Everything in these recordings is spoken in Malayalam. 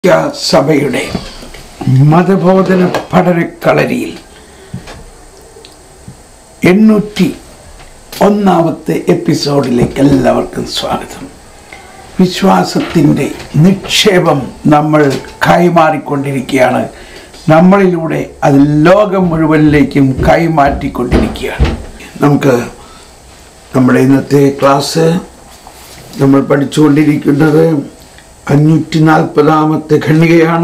സഭയുടെ മതബോധന പഠനക്കളരിയിൽ 801 എപ്പിസോഡിലേക്ക് എല്ലാവർക്കും സ്വാഗതം. വിശ്വാസത്തിൻ്റെ നിക്ഷേപം നമ്മൾ കൈമാറിക്കൊണ്ടിരിക്കുകയാണ്. നമ്മളിലൂടെ അത് ലോകം മുഴുവനിലേക്കും കൈമാറ്റിക്കൊണ്ടിരിക്കുകയാണ്. നമുക്ക് നമ്മുടെ ഇന്നത്തെ ക്ലാസ് നമ്മൾ പഠിച്ചുകൊണ്ടിരിക്കുന്നത് 540 ഖണ്ഡികയാണ്.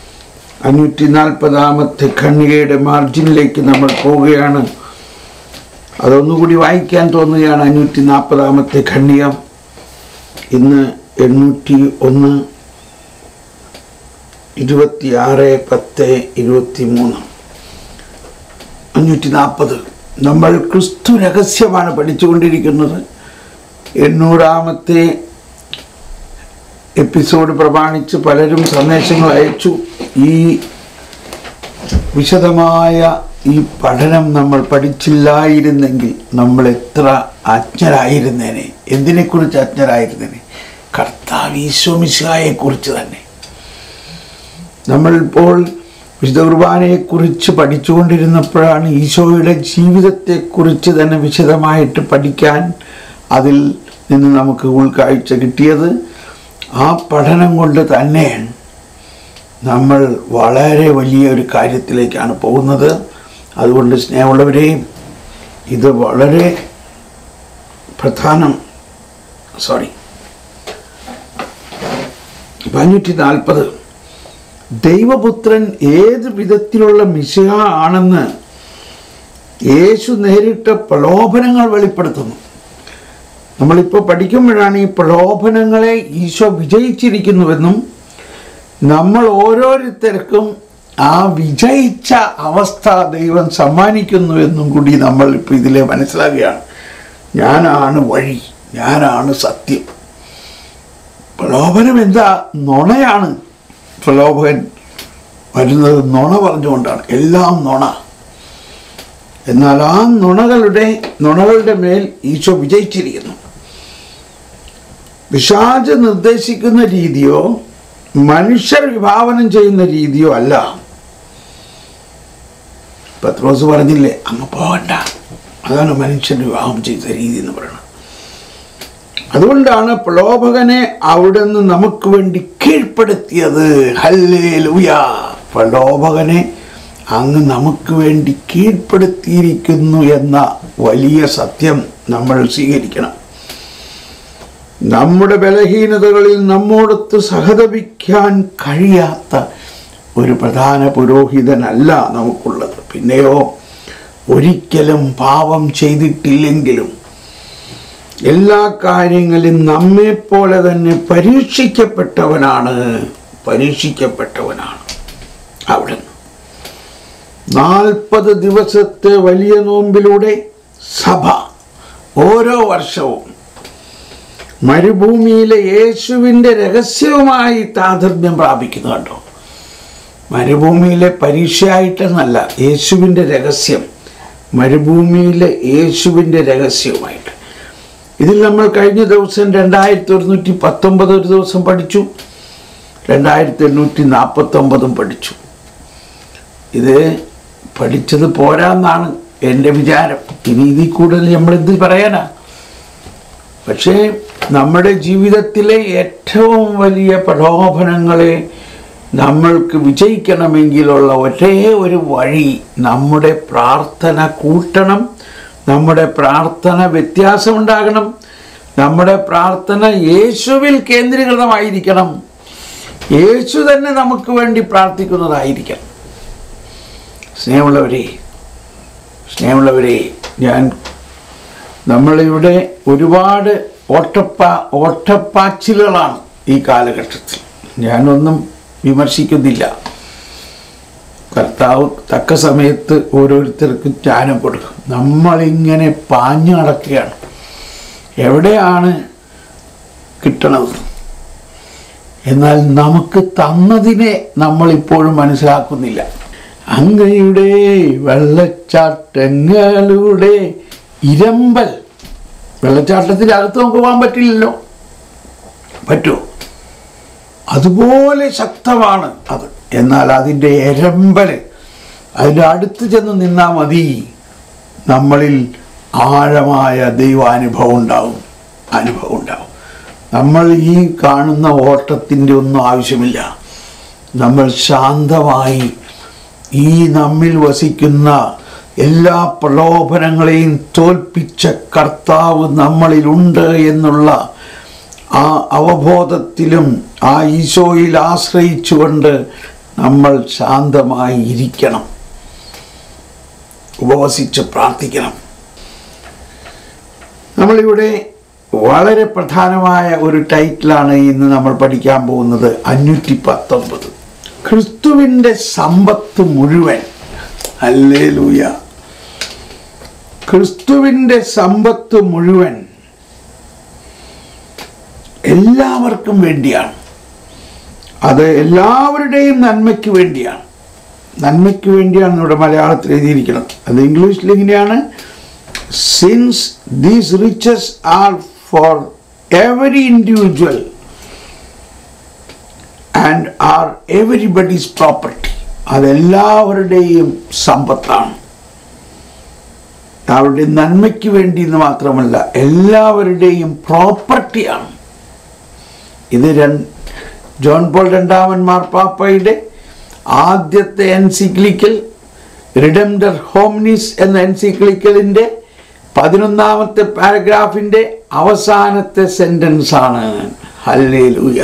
540 ഖണ്ഡികയുടെ മാർജിനിലേക്ക് നമ്മൾ പോവുകയാണ്. അതൊന്നുകൂടി വായിക്കാൻ തോന്നുകയാണ്. 540 ഖണ്ഡിക ഇന്ന് 801 26/10/23 540. നമ്മൾ ക്രിസ്തു രഹസ്യമാണ് പഠിച്ചുകൊണ്ടിരിക്കുന്നത്. 800ാമത്തെ എപ്പിസോഡ് പ്രമാണിച്ച് പലരും സന്ദേശങ്ങൾ അയച്ചു. ഈ വിശദമായ ഈ പഠനം നമ്മൾ പഠിച്ചില്ലായിരുന്നെങ്കിൽ നമ്മൾ എത്ര അജ്ഞരായിരുന്നേനെ. എന്തിനെക്കുറിച്ച് അജ്ഞരായിരുന്നേനെ? കർത്താവ് ഈശോ മിശിഹായെക്കുറിച്ച് തന്നെ. നമ്മളിപ്പോൾ വിശുദ്ധ കുർബാനയെക്കുറിച്ച് പഠിച്ചുകൊണ്ടിരുന്നപ്പോഴാണ് ഈശോയുടെ ജീവിതത്തെക്കുറിച്ച് തന്നെ വിശദമായിട്ട് പഠിക്കാൻ അതിൽ നിന്ന് നമുക്ക് ഉൾക്കാഴ്ച കിട്ടിയത്. ആ പഠനം കൊണ്ട് തന്നെ നമ്മൾ വളരെ വലിയൊരു കാര്യത്തിലേക്കാണ് പോകുന്നത്. അതുകൊണ്ട് സ്നേഹമുള്ളവരെ, ഇത് വളരെ 540 ദൈവപുത്രൻ ഏത് വിധത്തിലുള്ള മിശിഹ ആണെന്ന് യേശു നേരിട്ട പ്രലോഭനങ്ങൾ വെളിപ്പെടുത്തുന്നു. നമ്മളിപ്പോൾ പഠിക്കുമ്പോഴാണ് ഈ പ്രലോഭനങ്ങളെ ഈശോ വിജയിച്ചിരിക്കുന്നുവെന്നും നമ്മൾ ഓരോരുത്തർക്കും ആ വിജയിച്ച അവസ്ഥ ദൈവം സമ്മാനിക്കുന്നുവെന്നും കൂടി നമ്മൾ ഇപ്പോൾ ഇതിലെ മനസ്സിലാക്കുകയാണ്. ഞാനാണ് വഴി, ഞാനാണ് സത്യം. പ്രലോഭനം എന്താ? നുണയാണ്. പ്രലോഭകൻ വരുന്നത് നുണ പറഞ്ഞുകൊണ്ടാണ്. എല്ലാം നുണ. എന്നാൽ ആ നുണകളുടെ മേൽ ഈശോ വിജയിച്ചിരിക്കുന്നു. പിശാച് നിർദ്ദേശിക്കുന്ന രീതിയോ മനുഷ്യർ വിഭാവനം ചെയ്യുന്ന രീതിയോ അല്ല. പത്രോസ് പറഞ്ഞില്ലേ, അങ്ങ് പോകണ്ട, അതാണ് മനുഷ്യർ വിവാഹം ചെയ്ത രീതി എന്ന് പറയുന്നത്. അതുകൊണ്ടാണ് പ്രലോഭകനെ അവിടെ നിന്ന് നമുക്ക് വേണ്ടി കീഴ്പ്പെടുത്തിയത്. ഹല്ലേലൂയ! പ്രലോഭകനെ അങ്ങ് നമുക്ക് വേണ്ടി കീഴ്പ്പെടുത്തിയിരിക്കുന്നു എന്ന വലിയ സത്യം നമ്മൾ സ്വീകരിക്കണം. നമ്മുടെ ബലഹീനതകളിൽ നമ്മോടൊത്ത് സഹതപിക്കാൻ കഴിയാത്ത ഒരു പ്രധാന പുരോഹിതനല്ല നമുക്കുള്ളത്. പിന്നെയോ ഒരിക്കലും പാപം ചെയ്തിട്ടില്ലെങ്കിലും എല്ലാ കാര്യങ്ങളിലും നമ്മെപ്പോലെ തന്നെ പരീക്ഷിക്കപ്പെട്ടവനാണ്. അവിടെ 40 ദിവസത്തെ വലിയ നോമ്പിലൂടെ സഭ ഓരോ വർഷവും മരുഭൂമിയിലെ യേശുവിൻ്റെ രഹസ്യവുമായി താദർമ്യം പ്രാപിക്കുന്നു. കണ്ടോ, മരുഭൂമിയിലെ പരീക്ഷയായിട്ടെന്നല്ല, യേശുവിൻ്റെ രഹസ്യം, മരുഭൂമിയിലെ യേശുവിൻ്റെ രഹസ്യവുമായിട്ട്. ഇതിൽ നമ്മൾ കഴിഞ്ഞ ദിവസം 2119 ഒരു ദിവസം പഠിച്ചു, 2849 പഠിച്ചു. ഇത് പഠിച്ചത് പോരാന്നാണ് എൻ്റെ വിചാരം. ഇനി ഇതിൽ കൂടുതൽ നമ്മളെന്ത് പറയാനാ? പക്ഷേ നമ്മുടെ ജീവിതത്തിലെ ഏറ്റവും വലിയ പ്രലോഭനങ്ങളെ നമ്മൾക്ക് വിജയിക്കണമെങ്കിലുള്ള ഒരേ ഒരു വഴി, നമ്മുടെ പ്രാർത്ഥന കൂട്ടണം, നമ്മുടെ പ്രാർത്ഥന വ്യത്യാസമുണ്ടാകണം, നമ്മുടെ പ്രാർത്ഥന യേശുവിൽ കേന്ദ്രീകൃതമായിരിക്കണം, യേശു തന്നെ നമുക്ക് വേണ്ടി പ്രാർത്ഥിക്കുന്നതായിരിക്കണം. സ്നേഹമുള്ളവരെ, നമ്മളിവിടെ ഒരുപാട് ഓട്ടപ്പാച്ചിലുകളാണ് ഈ കാലഘട്ടത്തിൽ. ഞാനൊന്നും വിമർശിക്കുന്നില്ല. കർത്താവ് തക്ക സമയത്ത് ഓരോരുത്തർക്കും ജ്ഞാനം കൊടുക്കും. നമ്മളിങ്ങനെ പാഞ്ഞു നടക്കുകയാണ്. എവിടെയാണ് കിട്ടണത്? എന്നാൽ നമുക്ക് തന്നതിനെ നമ്മളിപ്പോഴും മനസ്സിലാക്കുന്നില്ല. അങ്ങയുടെ വെള്ളച്ചാട്ടങ്ങളുടെ ഇരമ്പൽ. വെള്ളച്ചാട്ടത്തിൻ്റെ അകത്ത് നമുക്ക് പോകാൻ പറ്റില്ലല്ലോ. പറ്റുമോ? അതുപോലെ ശക്തമാണ് അത്. എന്നാൽ അതിൻ്റെ എരമ്പൽ, അതിൻ്റെ അടുത്ത് ചെന്ന് നിന്നാൽ മതി, നമ്മളിൽ ആഴമായ ദൈവാനുഭവം ഉണ്ടാവും. നമ്മൾ ഈ കാണുന്ന ഓട്ടത്തിൻ്റെ ഒന്നും ആവശ്യമില്ല. നമ്മൾ ശാന്തമായി ഈ നമ്മിൽ വസിക്കുന്ന എല്ലാ പ്രലോഭനങ്ങളെയും തോൽപ്പിച്ച കർത്താവ് നമ്മളിലുണ്ട് എന്നുള്ള ആ അവബോധത്തിലും ആ ഈശോയിൽ ആശ്രയിച്ചുകൊണ്ട് നമ്മൾ ശാന്തമായി ഇരിക്കണം, ഉപവസിച്ച് പ്രാർത്ഥിക്കണം. നമ്മളിവിടെ വളരെ പ്രധാനമായ ഒരു ടൈറ്റിലാണ് ഇന്ന് നമ്മൾ പഠിക്കാൻ പോകുന്നത്. 519 ക്രിസ്തുവിൻ്റെ സമ്പത്ത് മുഴുവൻ. ഹല്ലേലൂയ. ക്രിസ്തുവിൻ്റെ സമ്പത്ത് മുഴുവൻ എല്ലാവർക്കും വേണ്ടിയാണ്. അത് എല്ലാവരുടെയും നന്മയ്ക്ക് വേണ്ടിയാണ്. ഇവിടെ മലയാളത്തിൽ എഴുതിയിരിക്കുന്നത്. അത് ഇംഗ്ലീഷിൽ ഇങ്ങനെയാണ്: since these riches are for every individual and are everybody's property. അതെല്ലാവരുടെയും സമ്പത്താണ്. അവരുടെ നന്മയ്ക്ക് വേണ്ടി എന്ന് മാത്രമല്ല, എല്ലാവരുടെയും പ്രോപ്പർട്ടിയാണ്. ഇത് ജോൺ പോൾ രണ്ടാമൻ മാർപ്പാപ്പയുടെ ആദ്യത്തെ എൻസിക്ലിക്കൽ റിഡംഡർ ഹോമിനിസ് എന്ന എൻസിക്ലിക്കലിൻ്റെ 11ാമത്തെ പാരഗ്രാഫിൻ്റെ അവസാനത്തെ സെന്റൻസ് ആണ്. ഹല്ലേലൂയ.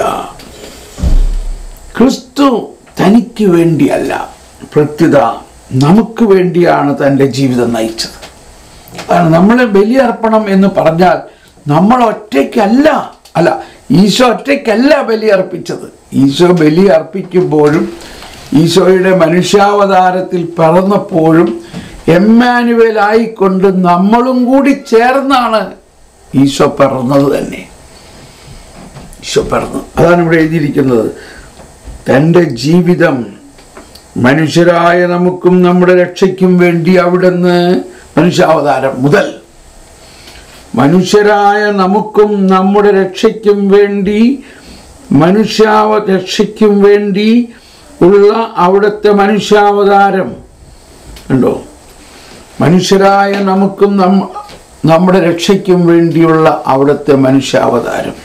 ക്രിസ്തു തനിക്ക് വേണ്ടിയല്ല, പ്രത്യുത നമുക്ക് വേണ്ടിയാണ് തൻ്റെ ജീവിതം നയിച്ചത്. നമ്മളെ ബലിയർപ്പണം എന്ന് പറഞ്ഞാൽ നമ്മൾ ഒറ്റയ്ക്കല്ല, ഈശോ ഒറ്റയ്ക്കല്ല ബലിയർപ്പിച്ചത്. ഈശോ ബലിയർപ്പിക്കുമ്പോഴും ഈശോയുടെ മനുഷ്യാവതാരത്തിൽ പിറന്നപ്പോഴും എമ്മാനുവേൽ ആയിക്കൊണ്ട് നമ്മളും കൂടി ചേർന്നാണ് ഈശോ പിറന്നത് തന്നെ. ഈശോ പിറന്നു. അതാണ് ഇവിടെ എഴുതിയിരിക്കുന്നത്. തൻ്റെ ജീവിതം മനുഷ്യരായ നമുക്കും നമ്മുടെ രക്ഷയ്ക്കും വേണ്ടി അവിടുന്ന് മനുഷ്യാവതാരം മുതൽ മനുഷ്യരായ നമുക്കും നമ്മുടെ രക്ഷയ്ക്കും വേണ്ടി ഉള്ള അവിടുത്തെ മനുഷ്യാവതാരം ഉണ്ടോ? മനുഷ്യരായ നമുക്കും നമ്മുടെ രക്ഷയ്ക്കും വേണ്ടിയുള്ള അവിടുത്തെ മനുഷ്യാവതാരം.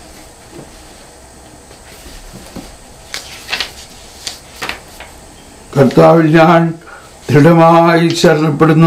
കർത്താവിൽ ഞാൻ ദൃഢമായി ശരണപ്പെടുന്നു.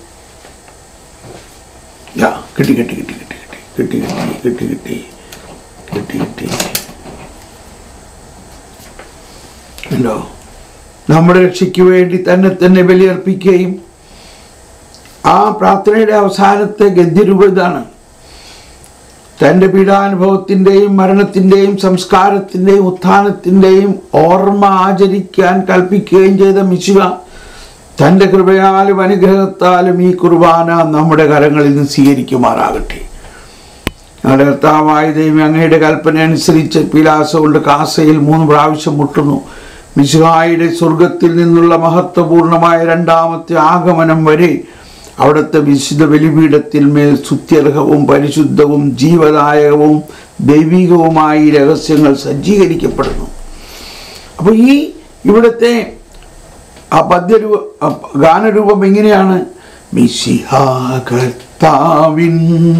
ഉണ്ടോ? നമ്മുടെ രക്ഷയ്ക്ക് വേണ്ടി തന്നെ ബലിയർപ്പിക്കുകയും ആ പ്രാർത്ഥനയുടെ അവസാനത്തെ ഗദ്യരൂപം ഇതാണ്: തൻ്റെ പീഡാനുഭവത്തിൻ്റെയും മരണത്തിൻ്റെയും സംസ്കാരത്തിൻ്റെയും ഉത്ഥാനത്തിൻ്റെയും ഓർമ്മ ആചരിക്കാൻ കൽപ്പിക്കുകയും ചെയ്ത മിശിഹ തൻ്റെ കൃപയാലും അനുഗ്രഹത്താലും ഈ കുർബാന നമ്മുടെ കരങ്ങളിൽ നിന്ന് സ്വീകരിക്കുമാറാകട്ടെ. ഞങ്ങളുടെ കർത്താവായ ദൈവമേ, അങ്ങയുടെ കൽപ്പന അനുസരിച്ച് പീലാസ കൊണ്ട് കാസയിൽ 3 പ്രാവശ്യം മുട്ടുന്നു. മിശിഹായുടെ സ്വർഗത്തിൽ നിന്നുള്ള മഹത്വപൂർണമായ 2ാമത്തെ ആഗമനം വരെ അവിടുത്തെ വിശുദ്ധ ബലിപീഠത്തിൽ മേൽ സ്തുത്യർഹവും പരിശുദ്ധവും ജീവദായകവും ദൈവികവുമായി രഹസ്യങ്ങൾ സജ്ജീകരിക്കപ്പെടുന്നു. അപ്പോൾ ഈ ഇവിടുത്തെ ആ ഗാനരൂപം എങ്ങനെയാണ്? മിശിഹാ കർത്താവിൻ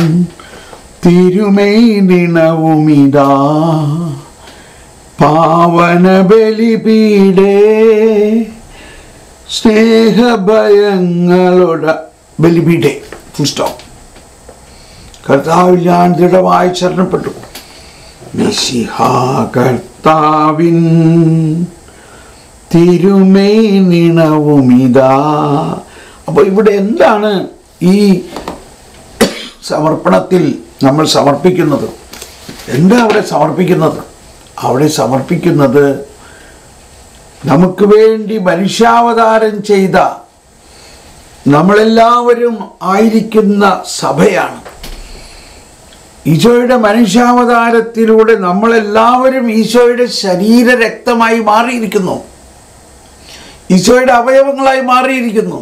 തിരുമേനിണവുമിതാ പാവന ബലിപീഠേ സ്നേഹഭയങ്ങളോട് ബലിപീഠേ. Full stop. കർത്താവിൽ ഞാൻ ദൃഢമായി ശരണപ്പെട്ടു. മിശിഹാ കർത്താവിൻ തിരുമേനിണവുമിതാ. അപ്പോൾ ഇവിടെ എന്താണ് ഈ സമർപ്പണത്തിൽ നമ്മൾ സമർപ്പിക്കുന്നത്? എന്താ അവിടെ സമർപ്പിക്കുന്നത്? അവിടെ സമർപ്പിക്കുന്നത് നമുക്ക് വേണ്ടി മനുഷ്യാവതാരം ചെയ്ത നമ്മളെല്ലാവരും ആയിരിക്കുന്ന സഭയാണ്. ഈശോയുടെ മനുഷ്യാവതാരത്തിലൂടെ നമ്മളെല്ലാവരും ഈശോയുടെ ശരീര രക്തമായി മാറിയിരിക്കുന്നു, ഈശോയുടെ അവയവങ്ങളായി മാറിയിരിക്കുന്നു.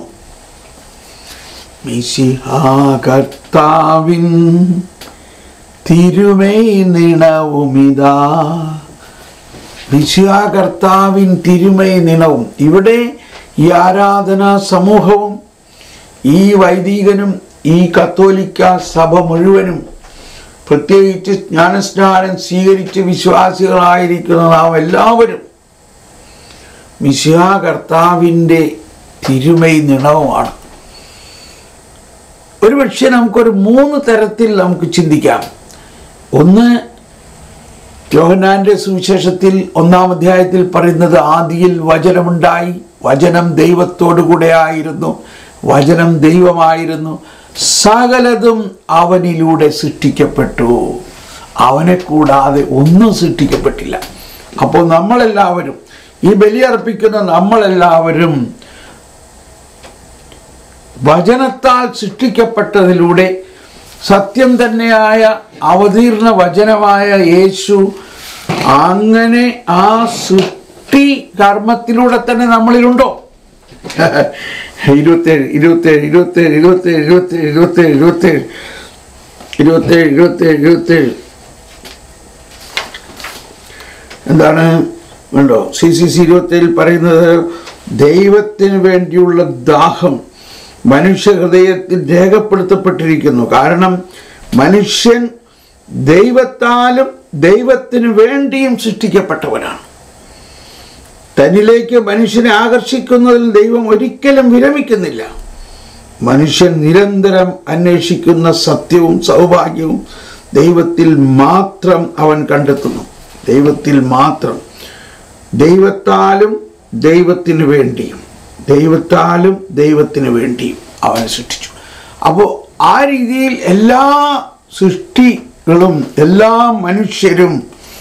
മിശിഹാ കർത്താവിൻ തിരുമേനിണവുമിതാ മിശിഹാ കർത്താവിൻ തിരുമൈ നിണവും. ഇവിടെ ഈ ആരാധനാ സമൂഹവും ഈ വൈദികനും ഈ കത്തോലിക്ക സഭ മുഴുവനും, പ്രത്യേകിച്ച് ജ്ഞാനസ്നാനം സ്വീകരിച്ച് വിശ്വാസികളായിരിക്കുന്ന നാം എല്ലാവരും മിശിഹാ കർത്താവിൻ്റെ തിരുമൈ നിണവുമാണ്. ഒരുപക്ഷെ നമുക്കൊരു 3 തരത്തിൽ നമുക്ക് ചിന്തിക്കാം. ഒന്ന്, യോഹന്നാന്റെ സുവിശേഷത്തിൽ 1-ാം അധ്യായത്തിൽ പറയുന്നത്, ആദിയിൽ വചനമുണ്ടായി, വചനം ദൈവത്തോടു കൂടെ ആയിരുന്നു, വചനം ദൈവമായിരുന്നു, സകലതും അവനിലൂടെ സൃഷ്ടിക്കപ്പെട്ടു, അവനെ കൂടാതെ ഒന്നും സൃഷ്ടിക്കപ്പെട്ടില്ല. അപ്പോൾ നമ്മളെല്ലാവരും, ഈ ബലിയർപ്പിക്കുന്ന നമ്മളെല്ലാവരും വചനത്താൽ സൃഷ്ടിക്കപ്പെട്ടതിലൂടെ സത്യം തന്നെയായ അവതീർണ വചനമായ യേശു അങ്ങനെ ആ സൃഷ്ടി കർമ്മത്തിലൂടെ തന്നെ നമ്മളിലുണ്ടോ? 27 എന്താണ് ഉണ്ടോ? CCC 27 പറയുന്നത്, ദൈവത്തിന് വേണ്ടിയുള്ള ദാഹം മനുഷ്യ ഹൃദയത്തിൽ രേഖപ്പെടുത്തപ്പെട്ടിരിക്കുന്നു. കാരണം മനുഷ്യൻ ദൈവത്താലും ദൈവത്തിന് വേണ്ടിയും സൃഷ്ടിക്കപ്പെട്ടവനാണ്. തന്നിലേക്ക് മനുഷ്യനെ ആകർഷിക്കുന്നതിൽ ദൈവം ഒരിക്കലും വിരമിക്കുന്നില്ല. മനുഷ്യൻ നിരന്തരം അന്വേഷിക്കുന്ന സത്യവും സൗഭാഗ്യവും ദൈവത്തിൽ മാത്രം അവൻ കണ്ടെത്തുന്നു. ദൈവത്തിൽ മാത്രം. ദൈവത്താലും ദൈവത്തിന് വേണ്ടിയും, ദൈവത്താലും ദൈവത്തിന് വേണ്ടിയും അവൻ സൃഷ്ടിച്ചു. അപ്പോൾ ആ രീതിയിൽ എല്ലാ സൃഷ്ടികളും എല്ലാ മനുഷ്യരും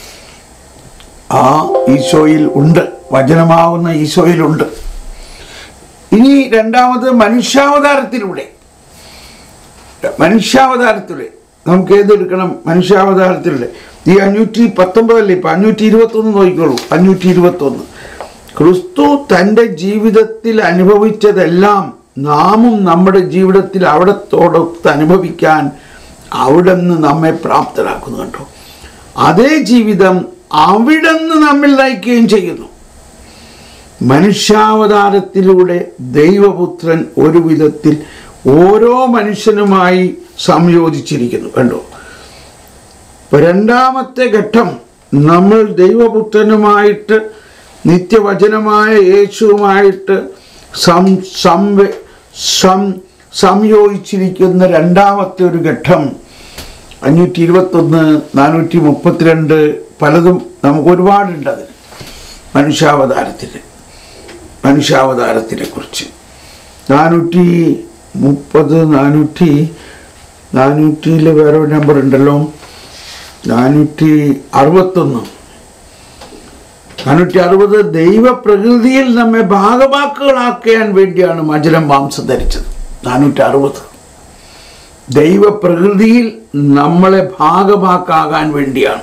ആ ഈശോയിൽ ഉണ്ട്, വചനമാവുന്ന ഈശോയിലുണ്ട്. ഇനി രണ്ടാമത് മനുഷ്യാവതാരത്തിലൂടെ നമുക്ക് ഏതെടുക്കണം? മനുഷ്യാവതാരത്തിലൂടെ ഈ 519 ഇപ്പം 521 നോക്കിക്കോളൂ. 521 ക്രിസ്തു തൻ്റെ ജീവിതത്തിൽ അനുഭവിച്ചതെല്ലാം നാമും നമ്മുടെ ജീവിതത്തിൽ അവിടത്തോടൊത്ത് അനുഭവിക്കാൻ അവിടുന്ന് നമ്മെ പ്രാപ്തരാക്കുന്നു. കേട്ടോ, അതേ ജീവിതം അവിടുന്ന് നമ്മിൽ നയിക്കുകയും ചെയ്യുന്നു. മനുഷ്യാവതാരത്തിലൂടെ ദൈവപുത്രൻ ഒരു വിധത്തിൽ ഓരോ മനുഷ്യനുമായി സംയോജിച്ചിരിക്കുന്നു. കണ്ടോ, ഇപ്പം രണ്ടാമത്തെ ഘട്ടം, നമ്മൾ ദൈവപുത്രനുമായിട്ട് നിത്യവചനമായ യേശുവുമായിട്ട് സംയോജിച്ചിരിക്കുന്ന രണ്ടാമത്തെ ഒരു ഘട്ടം 521, 432 പലതും നമുക്ക് ഒരുപാടുണ്ട്. അതിന് മനുഷ്യാവതാരത്തിനെ കുറിച്ച് 430, 400 വേറെ ഒരു നമ്പർ ഉണ്ടല്ലോ, 460 ദൈവപ്രകൃതിയിൽ നമ്മെ ഭാഗവാക്കുകളാക്കാൻ വേണ്ടിയാണ് വചനം മാംസം ധരിച്ചത്. 460 ദൈവപ്രകൃതിയിൽ നമ്മളെ ഭാഗവാക്കാകാൻ വേണ്ടിയാണ്.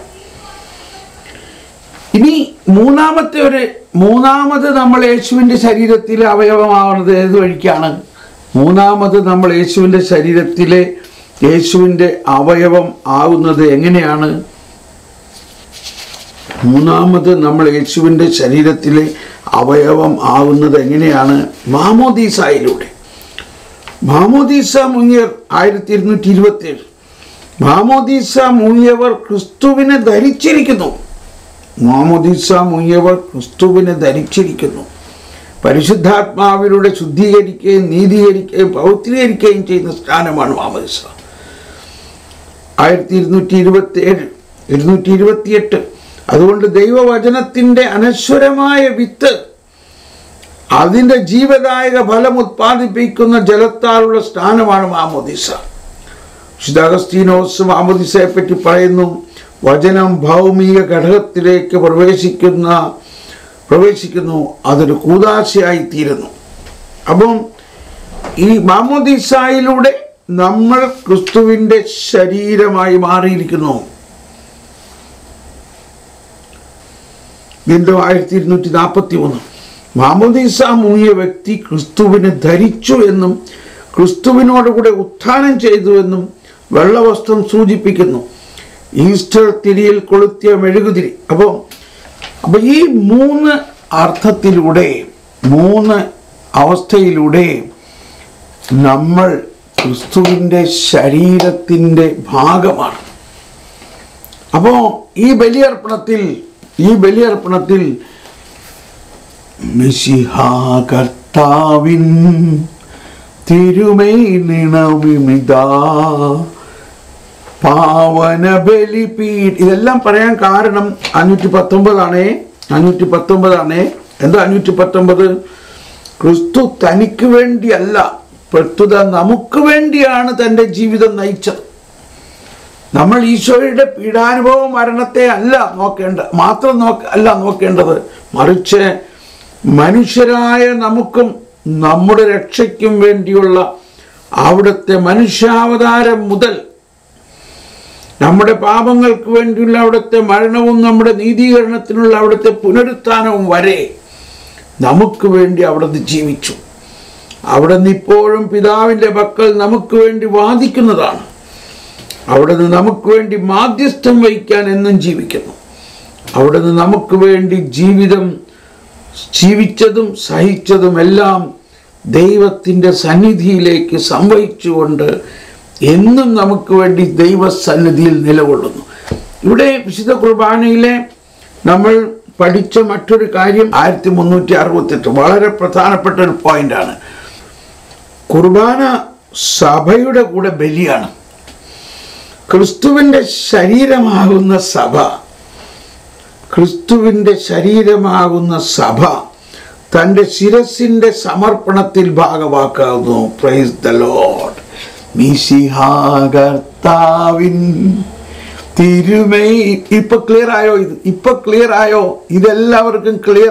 ഇനി മൂന്നാമത് നമ്മൾ യേശുവിൻ്റെ ശരീരത്തിലെ അവയവമാവുന്നത് ഏത് വഴിക്കാണ്? മൂന്നാമത് നമ്മൾ യേശുവിൻ്റെ ശരീരത്തിലെ യേശുവിൻ്റെ അവയവം ആവുന്നത് എങ്ങനെയാണ്? മൂന്നാമത് നമ്മൾ യേശുവിൻ്റെ ശരീരത്തിലെ അവയവം ആവുന്നത് എങ്ങനെയാണ്? മാമോദീസായിലൂടെ. മാമോദീസ മുങ്ങിയർ 1227. മാമോദീസ മുങ്ങിയവർ ക്രിസ്തുവിനെ ധരിച്ചിരിക്കുന്നു. മാമോദീസ മുങ്ങിയവർ ക്രിസ്തുവിനെ ധരിച്ചിരിക്കുന്നു. പരിശുദ്ധാത്മാവിലൂടെ ശുദ്ധീകരിക്കുകയും നീതീകരിക്കുകയും പൗത്രീകരിക്കുകയും ചെയ്യുന്ന സ്നാനമാണ് മാമോദീസ. 1227, 228. അതുകൊണ്ട് ദൈവവചനത്തിൻ്റെ അനശ്വരമായ വിത്ത്, അതിൻ്റെ ജീവദായക ഫലം ഉത്പാദിപ്പിക്കുന്ന ജലത്താലുള്ള സ്നാനമാണ് മാമോദീസ. വിശുദ്ധ അഗസ്തീനോസ് മാമോദീസയെ പറ്റി പറയുന്നു, വചനം ഭൗമിക ഘടകത്തിലേക്ക് പ്രവേശിക്കുന്നു, അതൊരു കൂദാശയായി തീരുന്നു. അപ്പം ഈ മാമോദീസായിലൂടെ നമ്മൾ ക്രിസ്തുവിൻ്റെ ശരീരമായി മാറിയിരിക്കുന്നു. വീണ്ടും 1241 മാമോദീസ മുങ്ങിയ വ്യക്തി ക്രിസ്തുവിനെ ധരിച്ചു എന്നും ക്രിസ്തുവിനോടുകൂടെ ഉത്ഥാനം ചെയ്തു എന്നും വെള്ളവസ്ത്രം സൂചിപ്പിക്കുന്നു. ഈസ്റ്റർ തിരിയിൽ കൊളുത്തിയ മെഴുകുതിരി. അപ്പോൾ അപ്പൊ ഈ മൂന്ന് അർത്ഥത്തിലൂടെ, മൂന്ന് അവസ്ഥയിലൂടെ നമ്മൾ ക്രിസ്തുവിൻ്റെ ശരീരത്തിൻ്റെ ഭാഗമാണ്. അപ്പോൾ ഈ ബലിയർപ്പണത്തിൽ മിശിഹാ കർത്താവിൻ തിരുമൈ നിണവിമിതാ പാവന ബലിപീഠ, ഇതെല്ലാം പറയാൻ കാരണം 519 എന്താ 519? ക്രിസ്തു തനിക്ക് വേണ്ടിയല്ല, പ്രസ്തുത നമുക്ക് വേണ്ടിയാണ് തൻ്റെ ജീവിതം നയിച്ചത്. നമ്മൾ ഈശോയുടെ പീഡാനുഭവ മരണത്തെ അല്ല നോക്കേണ്ടത്, മറിച്ച് മനുഷ്യരായ നമുക്കും നമ്മുടെ രക്ഷയ്ക്കും വേണ്ടിയുള്ള അവിടുത്തെ മനുഷ്യാവതാരം മുതൽ നമ്മുടെ പാപങ്ങൾക്ക് വേണ്ടിയുള്ള അവിടുത്തെ മരണവും നമ്മുടെ നീതീകരണത്തിനുള്ള അവിടുത്തെ പുനരുത്ഥാനവും വരെ നമുക്ക് വേണ്ടി അവിടുന്ന് ജീവിച്ചു. അവിടുന്ന് ഇപ്പോഴും പിതാവിൻ്റെ പക്കൽ നമുക്ക് വേണ്ടി വാദിക്കുന്നതാണ്. അവിടുന്ന് നമുക്ക് വേണ്ടി മാധ്യസ്ഥം വഹിക്കാൻ എന്നും ജീവിക്കുന്നു. അവിടുന്ന് നമുക്ക് വേണ്ടി ജീവിച്ചതും സഹിച്ചതും എല്ലാം ദൈവത്തിൻ്റെ സന്നിധിയിലേക്ക് സംവഹിച്ചുകൊണ്ട് എന്നും നമുക്ക് വേണ്ടി ദൈവസന്നിധിയിൽ നിലകൊള്ളുന്നു. ഇവിടെ വിശുദ്ധ കുർബാനയിലെ നമ്മൾ പഠിച്ച മറ്റൊരു കാര്യം 1368 വളരെ പ്രധാനപ്പെട്ട ഒരു പോയിന്റാണ്. കുർബാന സഭയുടെ കൂടെ ബലിയാണ്. ക്രിസ്തുവിൻ്റെ ശരീരമാകുന്ന സഭ തൻ്റെ ശിരസിൻ്റെ സമർപ്പണത്തിൽ ഭാഗമാക്കാവുന്നു. Praise the lord. മിശിഹാ കർത്താവിൻ തിരുമൈ. ഇപ്പൊ ക്ലിയർ ആയോ? ഇതെല്ലാവർക്കും ക്ലിയർ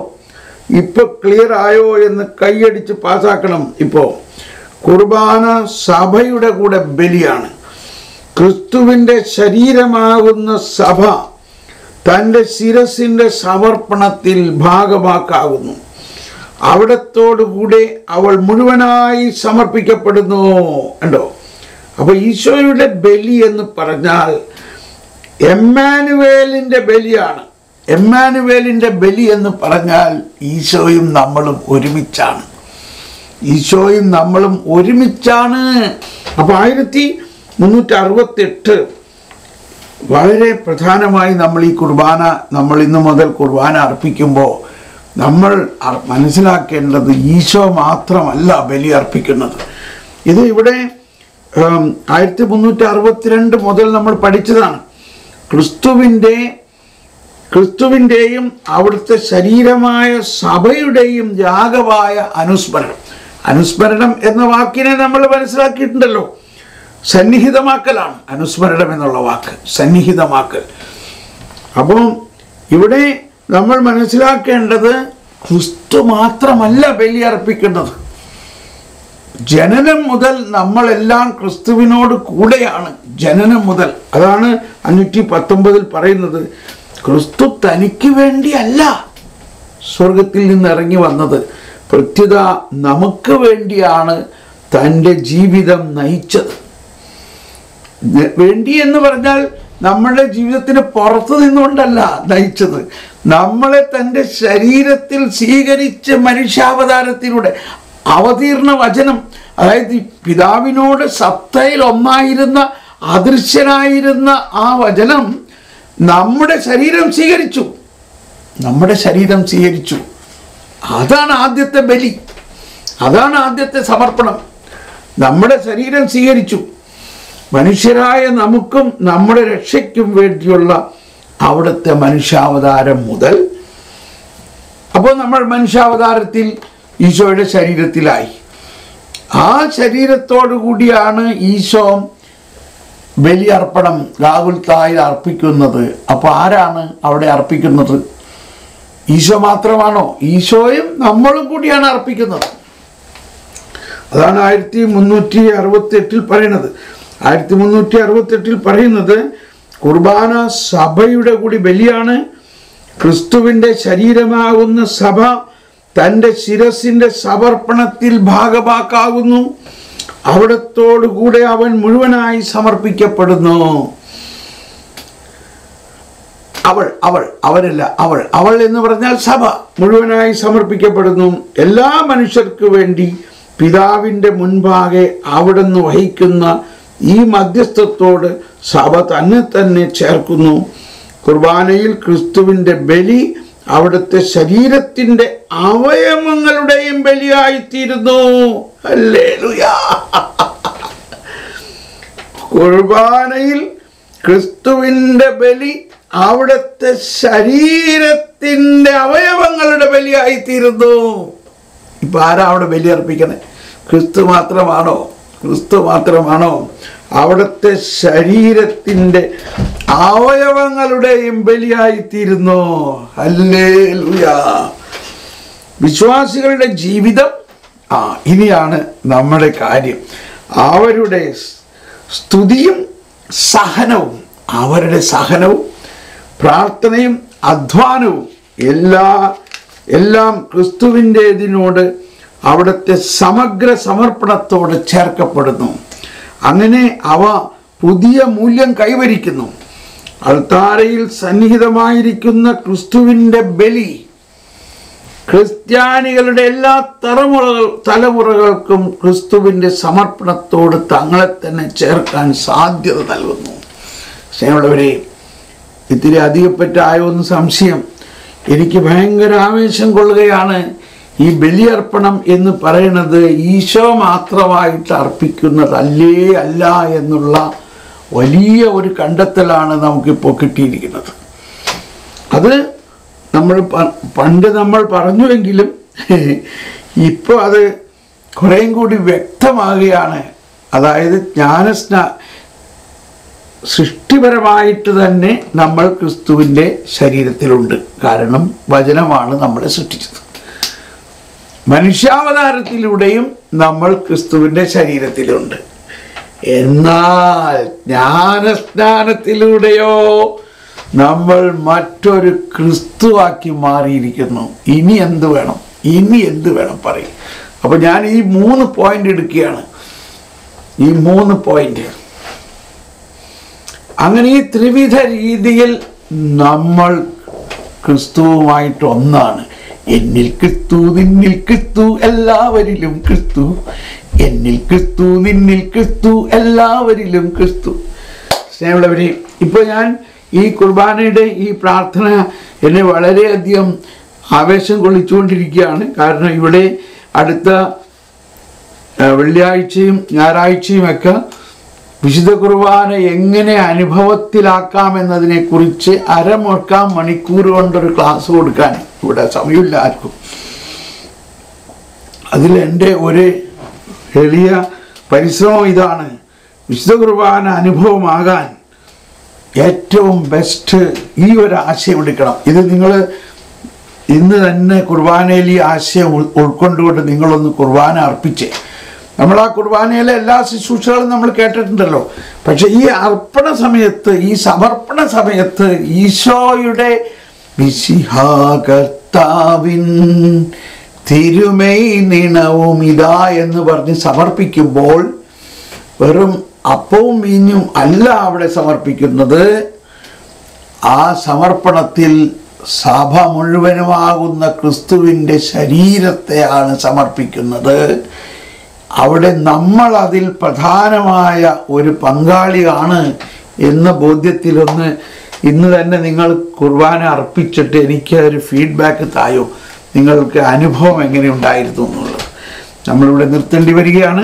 ആയോ എന്ന് കൈയടിച്ച് പാസ്സാക്കണം. ഇപ്പോ കുർബാന സഭയുടെ കൂടെ ബലിയാണ്. ക്രിസ്തുവിൻ്റെ ശരീരമാകുന്ന സഭ തൻ്റെ ശിരസിൻ്റെ സമർപ്പണത്തിൽ ഭാഗമാക്കാവുന്നു. അവിടത്തോടുകൂടെ അവൾ മുഴുവനായി സമർപ്പിക്കപ്പെടുന്നു. ഉണ്ടോ? അപ്പൊ ഈശോയുടെ ബലി എന്ന് പറഞ്ഞാൽ എമ്മാനുവേലിൻ്റെ ബലിയാണ്. എമ്മാനുവേലിൻ്റെ ബലി എന്ന് പറഞ്ഞാൽ ഈശോയും നമ്മളും ഒരുമിച്ചാണ്. അപ്പൊ 1368 വളരെ പ്രധാനമായി നമ്മൾ ഈ കുർബാന, നമ്മൾ ഇന്നു മുതൽ കുർബാന അർപ്പിക്കുമ്പോൾ നമ്മൾ മനസ്സിലാക്കേണ്ടത് ഈശോ മാത്രമല്ല ബലി അർപ്പിക്കുന്നത്. ഇത് ഇവിടെ 1362 മുതൽ നമ്മൾ പഠിച്ചതാണ്. ക്രിസ്തുവിൻ്റെയും അവിടുത്തെ ശരീരമായ സഭയുടെയും യാഗമായ അനുസ്മരണം എന്ന വാക്കിനെ നമ്മൾ മനസ്സിലാക്കിയിട്ടുണ്ടല്ലോ. സന്നിഹിതമാക്കലാണ് അനുസ്മരണം എന്നുള്ള വാക്ക്, സന്നിഹിതമാക്കൽ. അപ്പം ഇവിടെ നമ്മൾ മനസ്സിലാക്കേണ്ടത് ക്രിസ്തു മാത്രമല്ല ബലി അർപ്പിക്കുന്നത്. ജനനം മുതൽ നമ്മളെല്ലാം ക്രിസ്തുവിനോട് കൂടെയാണ്. ജനനം മുതൽ. അതാണ് 519 പറയുന്നത്. ക്രിസ്തു തനിക്ക് വേണ്ടിയല്ല സ്വർഗത്തിൽ നിന്ന് ഇറങ്ങി വന്നത്, പ്രത്യുത നമുക്ക് വേണ്ടിയാണ് തൻ്റെ ജീവിതം നയിച്ചത്. വേണ്ടി എന്ന് പറഞ്ഞാൽ നമ്മുടെ ജീവിതത്തിന് പുറത്തു നിന്നുകൊണ്ടല്ല നയിച്ചത്, നമ്മളെ തൻ്റെ ശരീരത്തിൽ സ്വീകരിച്ച് മനുഷ്യാവതാരത്തിലൂടെ അവതീർണ വചനം, അതായത് പിതാവിനോട് സത്തയിൽ ഒന്നായിരുന്ന അദൃശ്യനായിരുന്ന ആ വചനം നമ്മുടെ ശരീരം സ്വീകരിച്ചു. അതാണ് ആദ്യത്തെ ബലി, അതാണ് ആദ്യത്തെ സമർപ്പണം. നമ്മുടെ ശരീരം സ്വീകരിച്ചു. മനുഷ്യരായ നമുക്കും നമ്മുടെ രക്ഷയ്ക്കും വേണ്ടിയുള്ള അവിടുത്തെ മനുഷ്യാവതാരം മുതൽ, അപ്പോൾ നമ്മൾ മനുഷ്യാവതാരത്തിൽ ഈശോയുടെ ശരീരത്തിലായി. ആ ശരീരത്തോടു കൂടിയാണ് ഈശോ ബലിയർപ്പണം ഗാഗുൽത്തായിൽ അർപ്പിക്കുന്നത്. അപ്പോൾ ആരാണ് അവിടെ അർപ്പിക്കുന്നത്? ഈശോ മാത്രമാണോ? ഈശോയും നമ്മളും കൂടിയാണ് അർപ്പിക്കുന്നത്. അതാണ് 1368 പറയുന്നത്. 1368 പറയുന്നത് കുർബാന സഭയുടെ കൂടി ബലിയാണ്. ക്രിസ്തുവിൻ്റെ ശരീരമാകുന്ന സഭ തൻ്റെ ശിരസിൻ്റെ സമർപ്പണത്തിൽ ഭാഗമാക്കാവുന്നു. അവിടത്തോടുകൂടെ അവൻ മുഴുവനായി സമർപ്പിക്കപ്പെടുന്നു. അവൾ എന്ന് പറഞ്ഞാൽ സഭ മുഴുവനായി സമർപ്പിക്കപ്പെടുന്നു. എല്ലാ മനുഷ്യർക്ക് വേണ്ടി പിതാവിൻ്റെ മുൻപാകെ അവിടുന്ന് വഹിക്കുന്ന ഈ മധ്യസ്ഥത്തോട് സഭ തന്നെ ചേർക്കുന്നു. കുർബാനയിൽ ക്രിസ്തുവിൻ്റെ ബലി അവിടുത്തെ ശരീരത്തിൻ്റെ അവയവങ്ങളുടെയും ബലിയായിത്തീരുന്നു. ഹല്ലേലൂയ. കുർബാനയിൽ ക്രിസ്തുവിൻ്റെ ബലി അവിടുത്തെ ശരീരത്തിൻ്റെ അവയവങ്ങളുടെ ബലിയായിത്തീരുന്നു. ഇപ്പം ആരാ അവിടെ ബലി അർപ്പിക്കണേ? ക്രിസ്തു മാത്രമാണോ? അവിടുത്തെ ശരീരത്തിൻ്റെ അവയവങ്ങളുടെയും ബലിയായിത്തീരുന്നു. ഹല്ലേലൂയ. വിശ്വാസികളുടെ ജീവിതം ഇനിയാണ് നമ്മുടെ കാര്യം. അവരുടെ സ്തുതിയും സഹനവും, പ്രാർത്ഥനയും അധ്വാനവും എല്ലാം ക്രിസ്തുവിൻ്റെതിനോട് അവിടുത്തെ സമഗ്ര സമർപ്പണത്തോട് ചേർക്കപ്പെടുന്നു. അങ്ങനെ അവ പുതിയ മൂല്യം കൈവരിക്കുന്നു. അൾത്താരയിൽ സന്നിഹിതമായിരിക്കുന്ന ക്രിസ്തുവിൻ്റെ ബലി ക്രിസ്ത്യാനികളുടെ എല്ലാ തലമുറകൾക്കും ക്രിസ്തുവിൻ്റെ സമർപ്പണത്തോട് തങ്ങളെ തന്നെ ചേർക്കാൻ സാധ്യത നൽകുന്നു. സ്നേഹമുള്ളവരെ, ഇത്തിരി അധികപ്പറ്റായോ എന്ന് സംശയം. എനിക്ക് ഭയങ്കര ആവേശം കൊള്ളുകയാണ്. ഈ ബലിയർപ്പണം എന്ന് പറയുന്നത് ഈശോ മാത്രമായിട്ട് അർപ്പിക്കുന്നതല്ല എന്നുള്ള വലിയ ഒരു കണ്ടെത്തലാണ് നമുക്കിപ്പോൾ കിട്ടിയിരിക്കുന്നത്. അത് പണ്ട് നമ്മൾ പറഞ്ഞുവെങ്കിലും ഇപ്പോൾ അത് കുറേയും കൂടി വ്യക്തമാകുകയാണ്. അതായത് സൃഷ്ടിപരമായിട്ട് തന്നെ നമ്മൾ ക്രിസ്തുവിൻ്റെ ശരീരത്തിലുണ്ട്. കാരണം വചനമാണ് നമ്മളെ സൃഷ്ടിച്ചത്. മനുഷ്യാവതാരത്തിലൂടെയും നമ്മൾ ക്രിസ്തുവിൻ്റെ ശരീരത്തിലുണ്ട്. എന്നാൽ ജ്ഞാനസ്നാനത്തിലൂടെയോ നമ്മൾ മറ്റൊരു ക്രിസ്തുവാക്കി മാറിയിരിക്കുന്നു. ഇനി എന്ത് വേണം പറയും. അപ്പോൾ ഞാൻ ഈ 3 പോയിന്റ് എടുക്കുകയാണ്. ഈ 3 പോയിന്റ് അങ്ങനെ ഈ ത്രിവിധ രീതിയിൽ നമ്മൾ ക്രിസ്തുവുമായിട്ട് ഒന്നാണ്. എന്നിൽ ക്രിസ്തു, നിന്നിൽ ക്രിസ്തു, എല്ലാവരിലും ക്രിസ്തു. എന്നിൽ ക്രിസ്തു, നിന്നിൽ ക്രിസ്തു, എല്ലാവരിലും ക്രിസ്തു. സ്നേഹമുള്ളവരെ, ഇപ്പോൾ ഞാൻ ഈ കുർബാനയുടെ ഈ പ്രാർത്ഥന എന്നെ വളരെയധികം ആവേശം കൊള്ളിച്ചുകൊണ്ടിരിക്കുകയാണ്. കാരണം ഇവിടെ അടുത്ത വെള്ളിയാഴ്ചയും ഞായറാഴ്ചയുമൊക്കെ വിശുദ്ധ കുർബാന എങ്ങനെ അനുഭവത്തിലാക്കാമെന്നതിനെക്കുറിച്ച് 1/4 മണിക്കൂർ കൊണ്ടൊരു ക്ലാസ് കൊടുക്കാൻ ഇവിടെ സമയമില്ല ആർക്കും. അതിൽ എൻ്റെ ഒരു എളിയ പരിശ്രമം ഇതാണ്. വിശുദ്ധ കുർബാന അനുഭവമാകാൻ ഏറ്റവും ബെസ്റ്റ് ഈ ഒരു ആശയം എടുക്കണം. ഇത് നിങ്ങൾ ഇന്ന് തന്നെ കുർബാനയിൽ ഈ ആശയം ഉൾക്കൊണ്ടുകൊണ്ട് നിങ്ങളൊന്ന് കുർബാന അർപ്പിച്ചേ. നമ്മൾ ആ കുർബാനയിലെ എല്ലാ ശുശ്രൂഷകളും നമ്മൾ കേട്ടിട്ടുണ്ടല്ലോ. പക്ഷെ ഈ അർപ്പണ സമയത്ത്, ഈ സമർപ്പണ സമയത്ത് ഈശോയുടെ കർത്താവിൻ തിരുമൈ നിണവും ഇതാ എന്ന് പറഞ്ഞ് സമർപ്പിക്കുമ്പോൾ വെറും അപ്പവും വീഞ്ഞും അല്ല അവിടെ സമർപ്പിക്കുന്നത്. ആ സമർപ്പണത്തിൽ സഭ മുഴുവനുമാകുന്ന ക്രിസ്തുവിൻ്റെ ശരീരത്തെയാണ് സമർപ്പിക്കുന്നത്. അവിടെ നമ്മൾ അതിൽ പ്രധാനമായ ഒരു പങ്കാളിയാണ് എന്ന ബോധ്യത്തിലൊന്ന് ഇന്ന് തന്നെ നിങ്ങൾ കുർബാന അർപ്പിച്ചിട്ട് എനിക്ക് ഒരു ഫീഡ്ബാക്ക് തായോ, നിങ്ങൾക്ക് അനുഭവം എങ്ങനെ ഉണ്ടായിരുന്നു എന്നുള്ളത്. നമ്മളിവിടെ നിർത്തേണ്ടി വരികയാണ്.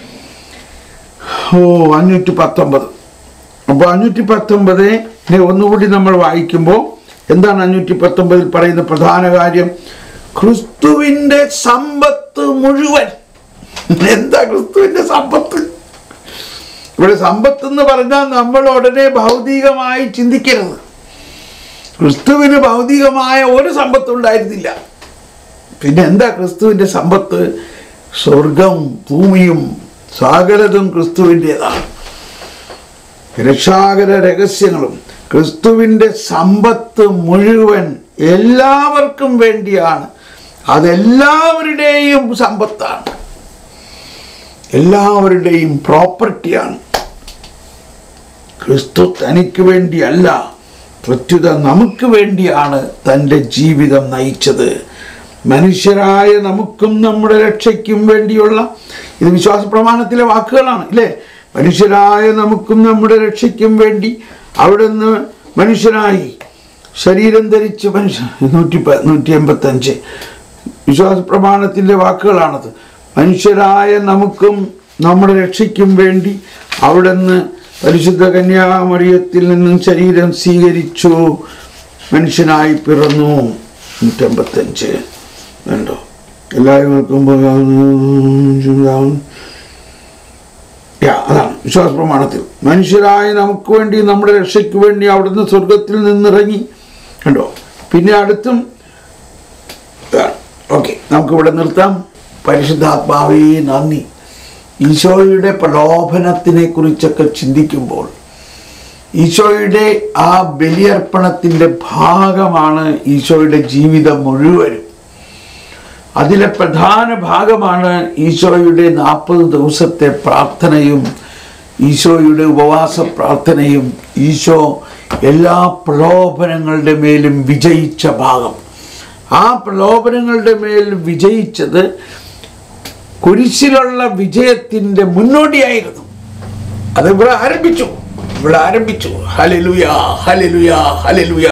519. അപ്പോൾ 519 ഒന്നുകൂടി നമ്മൾ വായിക്കുമ്പോൾ എന്താണ് 519 പറയുന്ന പ്രധാന കാര്യം? ക്രിസ്തുവിൻ്റെ സമ്പത്ത് മുഴുവൻ. എന്താ ക്രിസ്തുവിൻ്റെ സമ്പത്ത്? ഇവിടെ സമ്പത്ത് എന്ന് പറഞ്ഞാൽ നമ്മൾ ഉടനെ ഭൗതികമായി ചിന്തിക്കരുത്. ക്രിസ്തുവിന് ഭൗതികമായ ഒരു സമ്പത്തും ഉണ്ടായിരുന്നില്ല. പിന്നെ എന്താ ക്രിസ്തുവിൻ്റെ സമ്പത്ത്? സ്വർഗം, ഭൂമിയും സകലതും ക്രിസ്തുവിൻ്റെതാണ്. രക്ഷാകര രഹസ്യങ്ങളും ക്രിസ്തുവിൻ്റെ സമ്പത്ത് മുഴുവൻ എല്ലാവർക്കും വേണ്ടിയാണ്. അതെല്ലാവരുടെയും സമ്പത്താണ്, എല്ലാവരുടെയും പ്രോപ്പർട്ടിയാണ്. ക്രിസ്തു തനിക്ക് വേണ്ടിയല്ല, പ്രത്യുത നമുക്ക് വേണ്ടിയാണ് തൻ്റെ ജീവിതം നയിച്ചത്. മനുഷ്യരായ നമുക്കും നമ്മുടെ രക്ഷയ്ക്കും വേണ്ടിയുള്ള, ഇത് വിശ്വാസ പ്രമാണത്തിലെ വാക്കുകളാണ് ഇല്ലേ? മനുഷ്യരായ നമുക്കും നമ്മുടെ രക്ഷയ്ക്കും വേണ്ടി അവിടുന്ന് മനുഷ്യനായി ശരീരം ധരിച്ച് 185 വിശ്വാസ പ്രമാണത്തിൻ്റെ വാക്കുകളാണത്. മനുഷ്യരായ നമുക്കും നമ്മുടെ രക്ഷയ്ക്കും വേണ്ടി അവിടുന്ന് പരിശുദ്ധ കന്യാമറിയത്തിൽ നിന്നും ശരീരം സ്വീകരിച്ചു, മനുഷ്യനായി പിറന്നു. 185 കണ്ടോ? എല്ലാവർക്കും അതാണ് വിശ്വാസ പ്രമാണത്തിൽ. മനുഷ്യരായ നമുക്ക് വേണ്ടി നമ്മുടെ രക്ഷയ്ക്ക് വേണ്ടി അവിടുന്ന് സ്വർഗത്തിൽ നിന്നിറങ്ങി. കണ്ടോ? പിന്നെ അടുത്തും ഓക്കെ, നമുക്കിവിടെ നിർത്താം. പരിശുദ്ധാത്മാവേ നന്ദി. ഈശോയുടെ പ്രലോഭനത്തിനെ കുറിച്ചൊക്കെ ചിന്തിക്കുമ്പോൾ ഈശോയുടെ ആ ബലിയർപ്പണത്തിൻ്റെ ഭാഗമാണ് ഈശോയുടെ ജീവിതം മുഴുവനും. അതിലെ പ്രധാന ഭാഗമാണ് ഈശോയുടെ 40 ദിവസത്തെ പ്രാർത്ഥനയും ഈശോയുടെ ഉപവാസ പ്രാർത്ഥനയും ഈശോ എല്ലാ പ്രലോഭനങ്ങളുടെ മേലും വിജയിച്ച ഭാഗം. ആ പ്രലോഭനങ്ങളുടെ മേൽ വിജയിച്ചത് കുരിശിലുള്ള വിജയത്തിൻ്റെ മുന്നോടിയായിരുന്നു. അത് ഇവിടെ ആരംഭിച്ചു. ഹല്ലേലൂയ, ഹല്ലേലൂയ, ഹല്ലേലൂയ.